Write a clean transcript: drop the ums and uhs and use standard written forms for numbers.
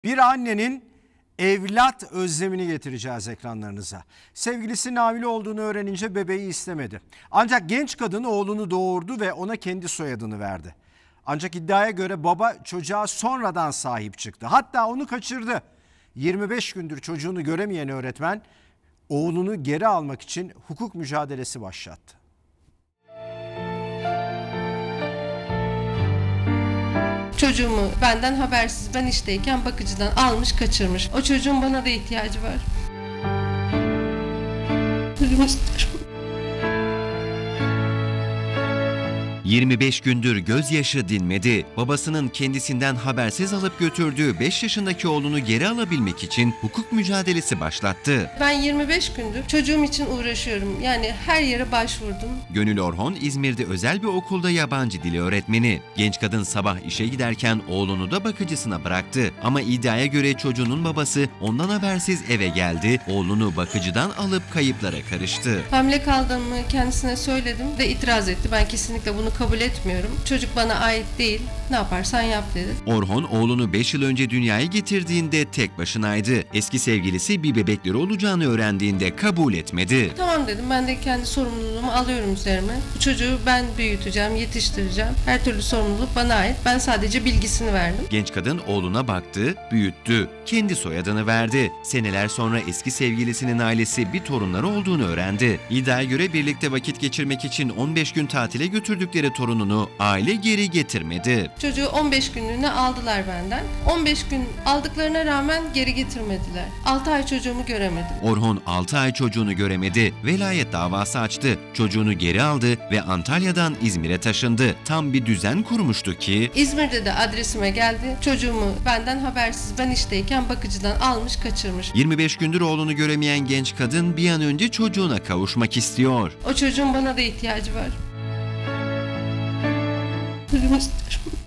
Bir annenin evlat özlemini getireceğiz ekranlarınıza. Sevgilisinin hamile olduğunu öğrenince bebeği istemedi. Ancak genç kadın oğlunu doğurdu ve ona kendi soyadını verdi. Ancak iddiaya göre baba çocuğa sonradan sahip çıktı. Hatta onu kaçırdı. 25 gündür çocuğunu göremeyen öğretmen oğlunu geri almak için hukuk mücadelesi başlattı. Çocuğumu benden habersiz, ben işteyken bakıcıdan almış kaçırmış. O çocuğun bana da ihtiyacı var. Çocuğumu istiyorum. 25 gündür gözyaşı dinmedi. Babasının kendisinden habersiz alıp götürdüğü 5 yaşındaki oğlunu geri alabilmek için hukuk mücadelesi başlattı. Ben 25 gündür çocuğum için uğraşıyorum. Yani her yere başvurdum. Gönül Orhon İzmir'de özel bir okulda yabancı dili öğretmeni. Genç kadın sabah işe giderken oğlunu da bakıcısına bıraktı. Ama iddiaya göre çocuğunun babası ondan habersiz eve geldi. Oğlunu bakıcıdan alıp kayıplara karıştı. Hamile kaldığımı kendisine söyledim ve itiraz etti. Ben kesinlikle bunu kabul etmiyorum. Çocuk bana ait değil. Ne yaparsan yap dedi. Orhon oğlunu 5 yıl önce dünyaya getirdiğinde tek başınaydı. Eski sevgilisi bir bebekleri olacağını öğrendiğinde kabul etmedi. Tamam dedim. Ben de kendi sorumluluğumu alıyorum üzerime. Bu çocuğu ben büyüteceğim, yetiştireceğim. Her türlü sorumluluk bana ait. Ben sadece bilgisini verdim. Genç kadın oğluna baktı, büyüttü. Kendi soyadını verdi. Seneler sonra eski sevgilisinin ailesi bir torunları olduğunu öğrendi. İddiaya göre birlikte vakit geçirmek için 15 gün tatile götürdükleri torununu aile geri getirmedi. Çocuğu 15 günlüğüne aldılar benden. 15 gün aldıklarına rağmen geri getirmediler. 6 ay çocuğumu göremedim. Orhon 6 ay çocuğunu göremedi. Velayet davası açtı. Çocuğunu geri aldı ve Antalya'dan İzmir'e taşındı. Tam bir düzen kurmuştu ki İzmir'de de adresime geldi. Çocuğumu benden habersiz, ben işteyken bakıcıdan almış kaçırmış. 25 gündür oğlunu göremeyen genç kadın bir an önce çocuğuna kavuşmak istiyor. O çocuğun bana da ihtiyacı var. Çocuğumu istiyorum.